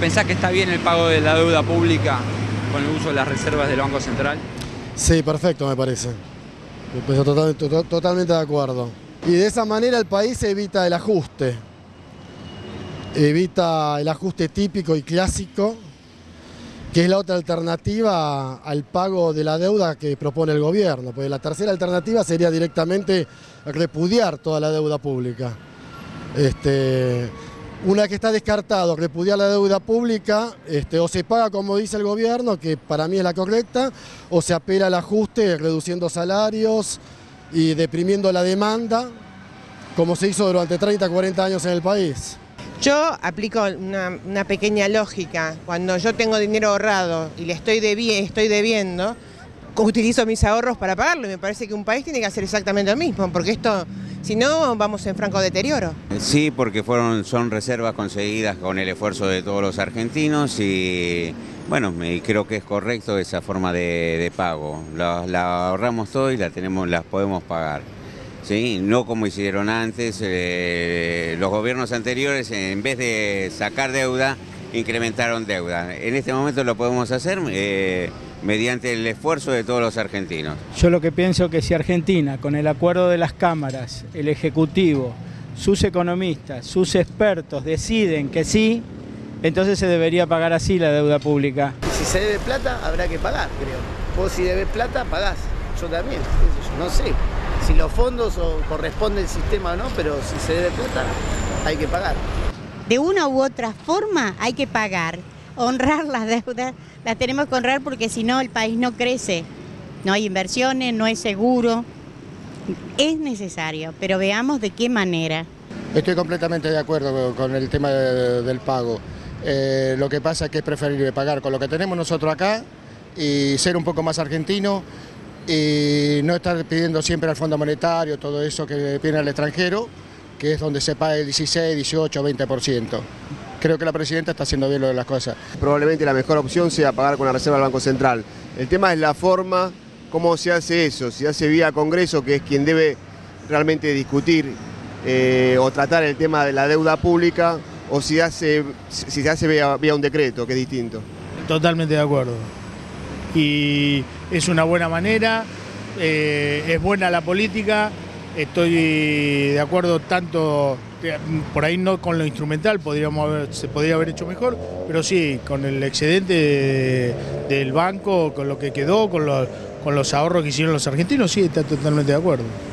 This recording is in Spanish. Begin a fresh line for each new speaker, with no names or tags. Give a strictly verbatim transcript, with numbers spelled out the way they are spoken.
¿Pensás que está bien el pago de la deuda pública con el uso de las reservas del Banco Central?
Sí, perfecto me parece. Estoy totalmente, totalmente de acuerdo. Y de esa manera el país evita el ajuste. Evita el ajuste típico y clásico, que es la otra alternativa al pago de la deuda que propone el gobierno. Porque la tercera alternativa sería directamente repudiar toda la deuda pública. Este, una que está descartado, repudiar la deuda pública, este, o se paga como dice el gobierno, que para mí es la correcta, o se apela al ajuste reduciendo salarios y deprimiendo la demanda, como se hizo durante treinta, cuarenta años en el país.
Yo aplico una, una pequeña lógica. Cuando yo tengo dinero ahorrado y le estoy, debi estoy debiendo, utilizo mis ahorros para pagarlo. Y me parece que un país tiene que hacer exactamente lo mismo, porque esto, si no, vamos en franco deterioro.
Sí, porque fueron, son reservas conseguidas con el esfuerzo de todos los argentinos y bueno, creo que es correcto esa forma de, de pago. La, la ahorramos todo y la tenemos, las podemos pagar. ¿Sí? No como hicieron antes, eh, los gobiernos anteriores, en vez de sacar deuda, incrementaron deuda. En este momento lo podemos hacer eh, mediante el esfuerzo de todos los argentinos.
Yo lo que pienso que si Argentina, con el acuerdo de las cámaras, el Ejecutivo, sus economistas, sus expertos deciden que sí, entonces se debería pagar así la deuda pública.
Si se debe plata, habrá que pagar, creo. Vos si debes plata, pagás. Yo también, no sé. Si los fondos o corresponde el sistema o no, pero si se debe plata, hay que pagar.
De una u otra forma hay que pagar, honrar las deudas, las tenemos que honrar porque si no el país no crece, no hay inversiones, no es seguro, es necesario, pero veamos de qué manera.
Estoy completamente de acuerdo con el tema de, del pago. Eh, lo que pasa es que es preferible pagar con lo que tenemos nosotros acá y ser un poco más argentino, y no estar pidiendo siempre al Fondo Monetario todo eso que viene al extranjero, que es donde se paga el dieciséis, dieciocho, veinte por ciento. Creo que la presidenta está haciendo bien lo de las cosas.
Probablemente la mejor opción sea pagar con la reserva del Banco Central. El tema es la forma, cómo se hace eso, si se hace vía Congreso, que es quien debe realmente discutir eh, o tratar el tema de la deuda pública, o si, hace, si se hace vía, vía un decreto, que es distinto.
Totalmente de acuerdo. Y es una buena manera, eh, es buena la política, estoy de acuerdo tanto, por ahí no con lo instrumental, podríamos haber, se podría haber hecho mejor, pero sí, con el excedente de, del banco, con lo que quedó, con los, con los ahorros que hicieron los argentinos, sí, está totalmente de acuerdo.